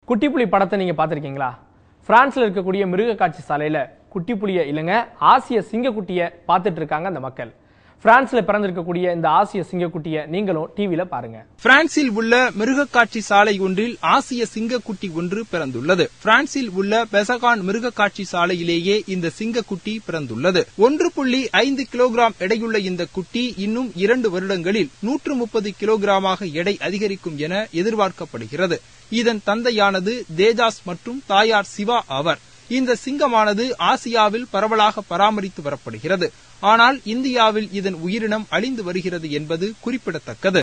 குட்டிப்புலி படத்தை நீங்க பாத்திருக்கீங்களா? பிரான்ஸ்ல இருக்கக்கூடிய மிருக காட்சி சாலையில குட்டிப்புலிய இல்லங்க ஆசிய சிங்கக்குட்டியை பார்த்துட்டு இருக்காங்க அந்த மக்கள். பிரான்ஸ்ல பிறந்திருக்கக்கூடிய இந்த ஆசிய சிங்கக்குட்டிய நீங்களும் டிவில பாருங்க. பிரான்சில் உள்ள மிருக காட்சி சாலை ஒன்றில் ஆசிய சிங்கக்குட்டி ஒன்று பிறந்துள்ளது. பிரான்சில் உள்ள பெசகான் மிருக காட்சி சாலையிலேயே இந்த சிங்கக்குட்டி பிறந்துள்ளது. 1.5 கிலோகிராம் எடையுள்ள இந்த குட்டி இன்னும் 2 வருடங்களில் 130 கிலோகிராமாக எடை அதிகரிக்கும் என எதிர்பார்க்கப்படுகிறது. இதன் தந்தையானது தேஜாஸ் மற்றும் தாயார் சிவா ஆவர். இந்த சிங்கமானது ஆசியாவில் பரவலாக பராமரித்து வரப்படுகிறது. ஆனால் இந்தியாவில் இதன் உயிரினம் அழிந்து வருகிறது என்பது குறிப்பிடத்தக்கது.